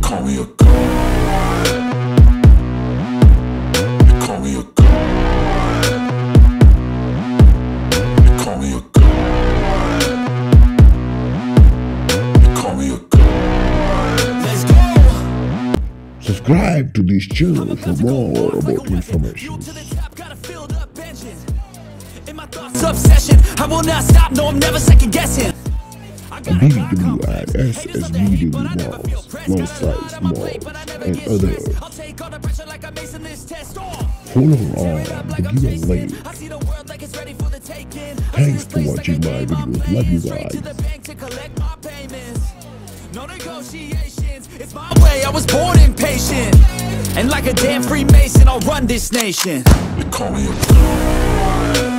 call me a god. You call me a god. You call me a god. You call me a god. Let's go. Subscribe to this channel for more about information. Obsession, I will not stop, no, I'm never second guessing. BBW SS medium malls, long size malls, and others. Follow on the giveaway. Thanks for watching my videos. Love you guys. No negotiations, it's my way, I was born impatient. And like a damn Freemason, I'll run this nation. You call me a god.